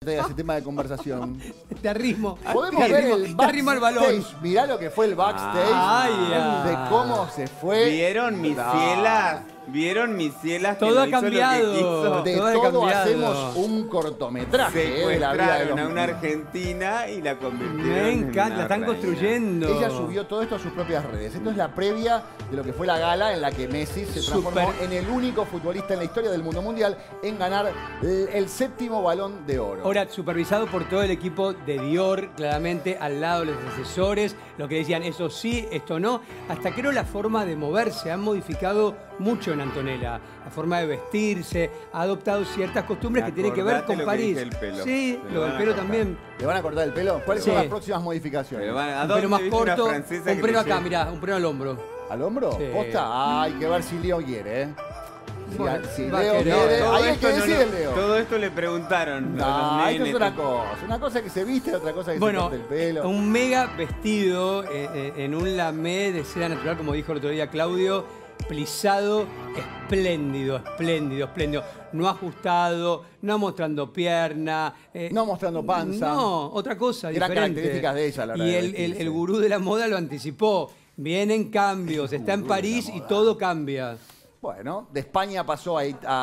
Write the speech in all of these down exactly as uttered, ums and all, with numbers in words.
ese tema de conversación. Te arrimo. Podemos te ver arrimo, el te arrimo al balón. backstage. Mirá lo que fue el backstage. Ay, ay. De cómo se fue. ¿Vieron mis No. cielas? ¿Vieron mis cielas? Todo que ha no hizo cambiado. Lo que quiso? De Todo ha todo cambiado. hacemos un cortometraje eh, de la vida de Secuestraron los a una argentina y la convirtieron Me en encanta, una la están reina. construyendo. Ella subió todo esto a sus propias redes. Esto es la previa de lo que fue la gala en la que Messi se transformó Super. en el único futbolista en la historia del mundo mundial en ganar el, el séptimo Balón de Oro. Ahora, supervisado por todo el equipo de Dior, claramente, al lado de los asesores, lo que decían, eso sí, esto no. Hasta creo la forma de moverse, han modificado mucho en Antonella. La forma de vestirse, ha adoptado ciertas costumbres que tienen que ver Acordate con lo que París. dije del pelo. Sí, Se lo lo del van a pelo cortar. también. ¿Le van a cortar el pelo? ¿Cuáles Sí. son las próximas modificaciones? Pero van- ¿a Un dónde pelo más viste una corto, francesa un que pelo le acá, lleva? mirá, un pelo al hombro. ¿Al hombro? Sí. ¿Posta? Hay que ver si Leo quiere, ¿eh? Si, Bueno, si va a Leo querer. quiere, Todo ahí hay esto que no decir lo- el Leo. Todo esto le preguntaron. a No, los esto es nenes. una cosa. Una cosa es que se viste, otra cosa es que Bueno, se corte el pelo. un mega vestido eh, eh, en un lamé de seda natural, como dijo el otro día Claudio, plisado, espléndido, espléndido, espléndido. No ajustado, no mostrando pierna. eh, No mostrando panza. No, otra cosa Eran diferente. características de ella a la hora Y de el, el, vestirse. el gurú de la moda lo anticipó. Vienen cambios, está en gurú de la París y moda. todo cambia. Bueno, de España pasó a,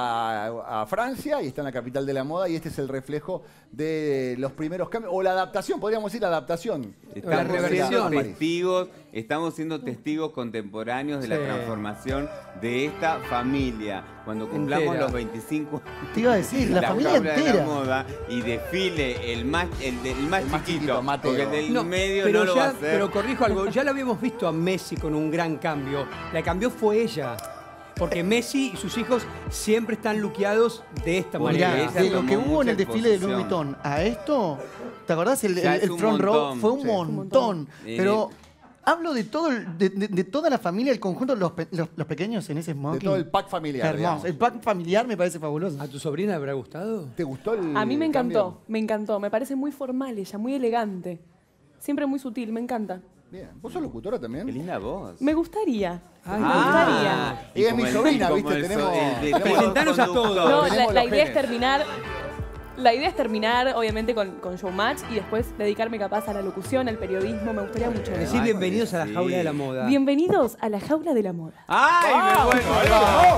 a- a Francia y está en la capital de la moda y este es el reflejo de los primeros cambios, o la adaptación, podríamos decir la adaptación. Estamos La reversión. siendo París. testigos, estamos siendo testigos contemporáneos de la Sí. transformación de esta familia. Cuando cumplamos Entera. los veinticinco Te iba a decir, la, familia jaula de la entera. moda y desfile el más, el, del- el más El más chiquito, chiquito, Mateo. porque el del No, medio pero no lo ya- va a hacer. Pero corrijo algo, ya lo habíamos visto a Messi con un gran cambio. La que cambió fue ella. Porque Messi y sus hijos siempre están luqueados de esta Porque Mirá, manera. ella de lo tomó que hubo en mucha el desfile de Louis exposición. Vuitton a esto, ¿te acordás? El, Ya el- es el un front row montón, fue un sí. montón. Sí. Pero hablo de todo, el- de, de- de toda la familia, el conjunto, los, pe- los, los pequeños en ese smoking. De todo el pack familiar. Hermoso. digamos. El pack familiar me parece fabuloso. ¿A tu sobrina le habrá gustado? ¿Te gustó el A mí me encantó, cambio? me encantó. Me parece muy formal ella, muy elegante. Siempre muy sutil, me encanta. Bien. ¿Vos sos locutora también? Qué linda voz. Me gustaría. Ay, me no. gustaría. Ella es mi como el- sobrina, como ¿viste? el so- Tenemos- el de- tenemos- Presentanos a todos. No, la, Tenemos la los idea es genes. terminar. La idea es terminar, obviamente, con, con Showmatch y después dedicarme capaz a la locución, al periodismo. Me gustaría mucho. Decir Ay, bienvenidos a la sí. jaula de la moda. Bienvenidos a la jaula de la moda. ¡Ay, me vuelvo Ahí loco! va.